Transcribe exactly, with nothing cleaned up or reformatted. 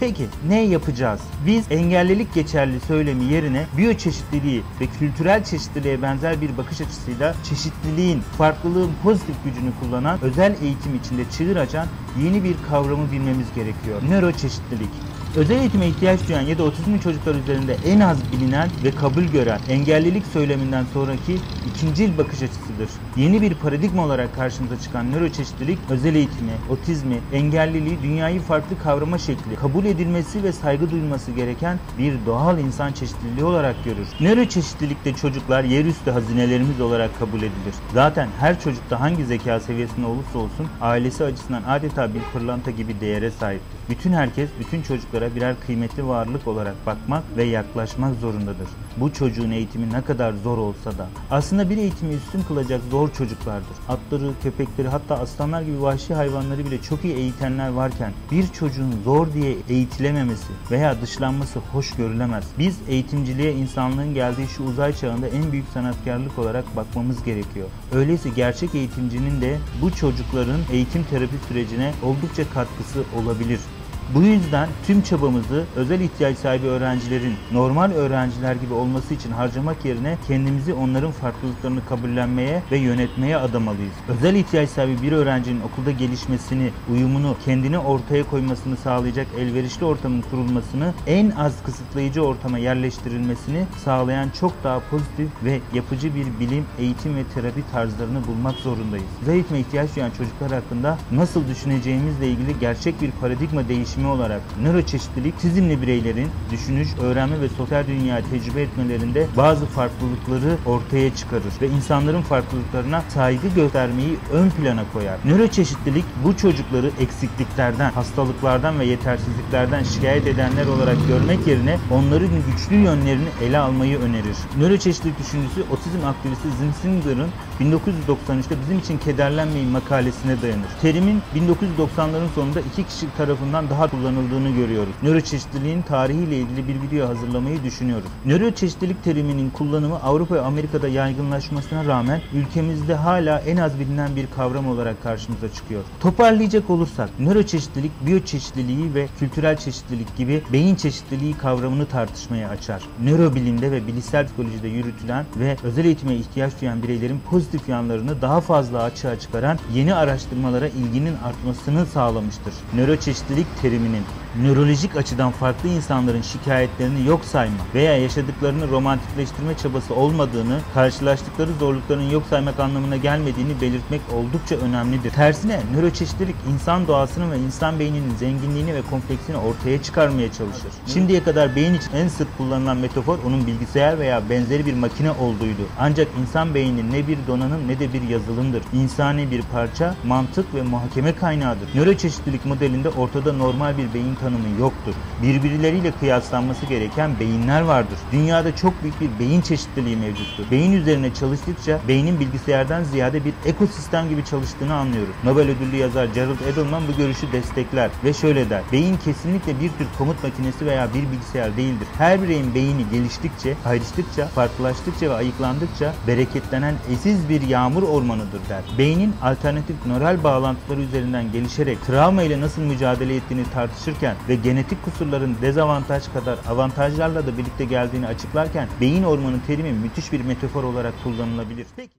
Peki ne yapacağız? Biz engellilik geçerli söylemi yerine biyoçeşitliliği ve kültürel çeşitliliğe benzer bir bakış açısıyla çeşitliliğin, farklılığın pozitif gücünü kullanan, özel eğitim içinde çığır açan yeni bir kavramı bilmemiz gerekiyor. Nöroçeşitlilik. Özel eğitime ihtiyaç duyan ya da otizmli çocuklar üzerinde en az bilinen ve kabul gören engellilik söyleminden sonraki ikincil bakış açısıdır. Yeni bir paradigma olarak karşımıza çıkan nöroçeşitlilik, özel eğitimi, otizmi, engelliliği, dünyayı farklı kavrama şekli, kabul edilmesi ve saygı duyulması gereken bir doğal insan çeşitliliği olarak görür. Nöroçeşitlilikte çocuklar yerüstü hazinelerimiz olarak kabul edilir. Zaten her çocukta hangi zeka seviyesinde olursa olsun ailesi açısından adeta bir pırlanta gibi değere sahiptir. Bütün herkes, bütün çocuklara birer kıymetli varlık olarak bakmak ve yaklaşmak zorundadır. Bu çocuğun eğitimi ne kadar zor olsa da. Aslında bir eğitimi üstün kılacak zor çocuklardır. Atları, köpekleri, hatta aslanlar gibi vahşi hayvanları bile çok iyi eğitenler varken bir çocuğun zor diye eğitilememesi veya dışlanması hoş görülemez. Biz eğitimciliğe insanlığın geldiği şu uzay çağında en büyük sanatkarlık olarak bakmamız gerekiyor. Öyleyse gerçek eğitimcinin de bu çocukların eğitim terapi sürecine oldukça katkısı olabilir. Bu yüzden tüm çabamızı özel ihtiyaç sahibi öğrencilerin normal öğrenciler gibi olması için harcamak yerine kendimizi onların farklılıklarını kabullenmeye ve yönetmeye adamalıyız. Özel ihtiyaç sahibi bir öğrencinin okulda gelişmesini, uyumunu, kendini ortaya koymasını sağlayacak elverişli ortamın kurulmasını, en az kısıtlayıcı ortama yerleştirilmesini sağlayan çok daha pozitif ve yapıcı bir bilim, eğitim ve terapi tarzlarını bulmak zorundayız. Özel eğitime ihtiyaç duyan çocuklar hakkında nasıl düşüneceğimizle ilgili gerçek bir paradigma değişimi olarak nöroçeşitlilik, otizmli bireylerin düşünüş, öğrenme ve sosyal dünya tecrübe etmelerinde bazı farklılıkları ortaya çıkarır ve insanların farklılıklarına saygı göstermeyi ön plana koyar. Nöroçeşitlilik bu çocukları eksikliklerden, hastalıklardan ve yetersizliklerden şikayet edenler olarak görmek yerine onların güçlü yönlerini ele almayı önerir. Nöroçeşitlilik düşüncesi otizm aktivisti Zim Singer'ın bin dokuz yüz doksan üçte Bizim için Kederlenmeyin makalesine dayanır. Terimin bin dokuz yüz doksanların sonunda iki kişi tarafından daha kullanıldığını görüyoruz. Nöroçeşitliliğin tarihiyle ilgili bir video hazırlamayı düşünüyoruz. Nöroçeşitlilik teriminin kullanımı Avrupa ve Amerika'da yaygınlaşmasına rağmen ülkemizde hala en az bilinen bir kavram olarak karşımıza çıkıyor. Toparlayacak olursak, nöroçeşitlilik, biyoçeşitliliği ve kültürel çeşitlilik gibi beyin çeşitliliği kavramını tartışmaya açar. Nörobilimde ve bilişsel psikolojide yürütülen ve özel eğitime ihtiyaç duyan bireylerin pozitif yanlarını daha fazla açığa çıkaran yeni araştırmalara ilginin artmasını sağlamıştır. Nöroçeşitlilik teriminin nörolojik açıdan farklı insanların şikayetlerini yok sayma veya yaşadıklarını romantikleştirme çabası olmadığını, karşılaştıkları zorlukların yok saymak anlamına gelmediğini belirtmek oldukça önemlidir. Tersine nöroçeşitlilik insan doğasının ve insan beyninin zenginliğini ve kompleksini ortaya çıkarmaya çalışır. Şimdiye kadar beyin için en sık kullanılan metafor onun bilgisayar veya benzeri bir makine olduğuydu. Ancak insan beyni ne bir donanım ne de bir yazılımdır. İnsani bir parça, mantık ve muhakeme kaynağıdır. Nöroçeşitlilik modelinde ortada normal bir beyin tanımı yoktur. Birbirleriyle kıyaslanması gereken beyinler vardır. Dünyada çok büyük bir beyin çeşitliliği mevcuttur. Beyin üzerine çalıştıkça beynin bilgisayardan ziyade bir ekosistem gibi çalıştığını anlıyoruz. Nobel ödüllü yazar Gerald Edelman bu görüşü destekler ve şöyle der: beyin kesinlikle bir tür komut makinesi veya bir bilgisayar değildir. Her bireyin beyni geliştikçe, ayrıştıkça, farklılaştıkça ve ayıklandıkça bereketlenen eşsiz bir yağmur ormanıdır der. Beynin alternatif nöral bağlantıları üzerinden gelişerek travma ile nasıl mücadele ettiğini tartışırken ve genetik kusurların dezavantaj kadar avantajlarla da birlikte geldiğini açıklarken beyin ormanı terimi müthiş bir metafor olarak kullanılabilir. Peki.